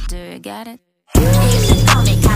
Do you get it? You should call me